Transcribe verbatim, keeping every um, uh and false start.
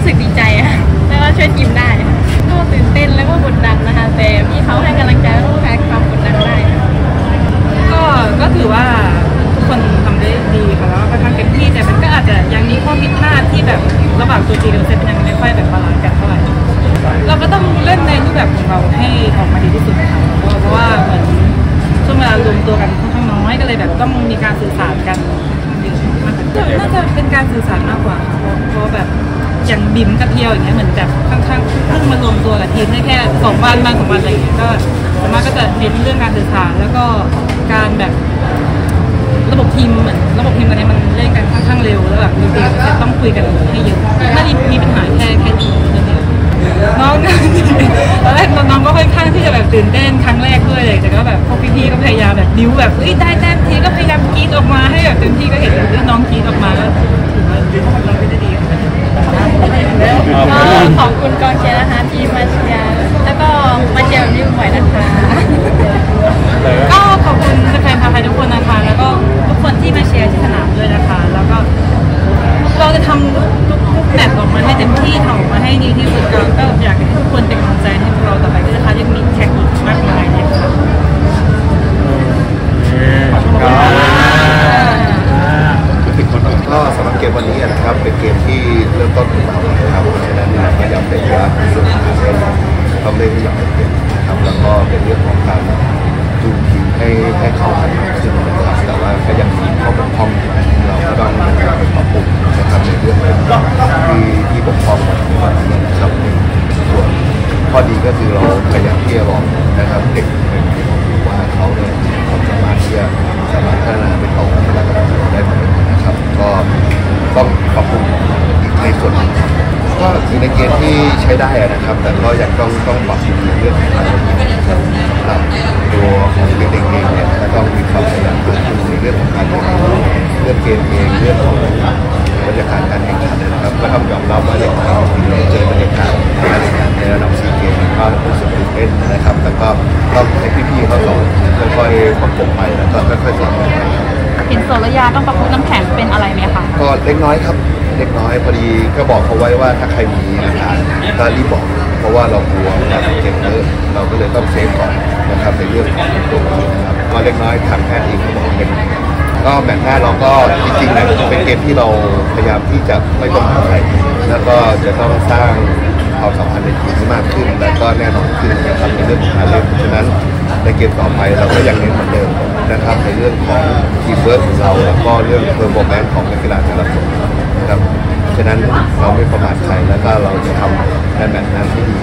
รู้สึกดีใจค่ะแล้วก็ช่วยทีมได้ก็ตื่นเต้นแล้วก็กดดันนะคะแต่พี่เขาให้กำลังใจแล้วก็แพ้ความกดดันได้ก็ก็ถือว่าทุกคนทำได้ดีค่ะแล้วก็ทำเต็มที่แต่มันก็อาจจะยังมีข้อผิดพลาดที่แบบระหว่างตัวจริงกับเซตยังไม่ค่อยแบบบาลานซ์กันเท่าไหร่เราก็ต้องเล่นในรูปแบบของเราให้ออกมาดีที่สุดค่ะเพราะว่าเหมือนช่วงเวลารวมตัวกันค่อนข้างน้อยก็เลยแบบต้องมีการสื่อสารกันเยอะมากน่าจะเป็นการสื่อสารมากกว่าเพราะแบบอย่างบิมกับเพียวอย่างเงี้ยเหมือนแบบค่อนข้างเพิ่งมารวมตัวกับทีมได้แค่สองวันมาสองวันอะไรอย่างเงี้ยก็ส่วนมากก็จะเน้นเรื่องการสื่อสารแล้วก็การแบบระบบทีมเหมือนระบบทีมตอนนี้มันเล่นกันค่อนข้างเร็วแล้วแบบจริงๆจะต้องคุยกันให้เยอะน่าจะมีปัญหาแค่แค่นี้เรื่องเดียวน้องตอนแรกน้องก็ค่อนข้างที่จะแบบตื่นเต้นครั้งแรกด้วยเลยแต่ก็แบบพวกพี่ๆก็พยายามแบบดิ้วแบบเอ้ยได้แต้มทีก็พยายามกรี๊ดออกมาให้แบบเต็มที่ก็เห็นแบบน้องกรี๊ดออกมาก็ถือว่าเราไม่ได้ดีก็ขอบคุณกองเชียร์นะคะที่มาเชียร์แล้วก็มาเชียร์แบบนี้บ่อยนะคะก็ขอบคุณแฟนๆชาวไทยทุกคนนะคะแล้วก็ทุกคนที่มาเชียร์ที่สนามด้วยนะคะแล้วก็เราจะทำทุกแมตช์ออกมาให้เต็มที่ทำออกมาให้ดีที่สุดก็อยากให้ทุกคนเป็นกำลังใจให้พวกเราต่อไปด้วยนะคะยังมีแข่งอีกมากมายเลยค่ะก็สำหรับเกมวันนี้นะครับเป็นเกมที่เริ่มต้นขึ้นมานะครับเพราะฉะนั้นพยายามเล่นว่าสุดต้องเล่นอย่างเต็มนะครับแล้วก็เป็นเรื่องของการดูทีมให้ให้เข้ากันมากขึ้นนะครับแต่ว่าก็ยังมีข้อบกพร่องเราก็ต้องไปปรับปรุงนะครับในเรื่องที่ที่บกพร่องนะครับส่วนข้อดีก็คือเราพยายามที่จะบอกนะครับเด็กว่าเขาเนี่ยสามารถที่จะสามารถพัฒนาไปต่อระดับได้ไหมนะครับก็ต้องปรับปรุงในส่วนก็อยู่ในเกณฑ์ที่ใช้ได้นะครับแต่ก็ยังต้องต้องปรับปรุงในเรื่องของการนะครับตัวของเด็กๆเองเนี่ยก็ต้องมีความพยายามในเรื่องของการเรียนรู้เรื่องเกมเองเรื่องของบรรยากาศการแข่งขันนะครับก็ต้องยอมรับว่าเด็กเราเจอบรรยากาศการแข่งขันในระดับซีเกมก็รู้สึกตื่นเต้นนะครับแต่ก็ต้องให้พี่ๆเขาสอนค่อยๆประกบไปแล้วก็ค่อยๆสอนไปเห็นโซลยาต้องประคบน้ำแข็งเป็นอะไรไหมคะก็เล็กน้อยครับเล็กน้อยพอดีก็บอกเขาไว้ว่าถ้าใครมีอาการก็รีบบอกเพราะว่าเรากลัวการเจ็บเยอะเราก็เลยต้องเซฟก่อนนะครับในเรื่องของตัวนี้นะครับก็เล็กน้อยทางแพทย์เองเขาบอกเป็นก็แมตช์หน้าเราก็จริงๆนะเป็นเกมที่เราพยายามที่จะไม่ต้องทำอะไรแล้วก็จะต้องสร้างความสัมพันธ์ในทีมที่มากขึ้นและก็แน่นอนขึ้นนะครับในเรื่องของการเล่นเพราะฉะนั้นในเกมต่อไปเราก็ยังเน้นเหมือนเดิมนะครับในเรื่องของทีมเวิร์คของเราแล้วก็เรื่องเพอร์ฟอร์แมนซ์ของนักกีฬาแต่ละคนนะครับฉะนั้นเราไม่ประมาทใครแล้วก็เราจะทำในแมตช์นั้นให้ดี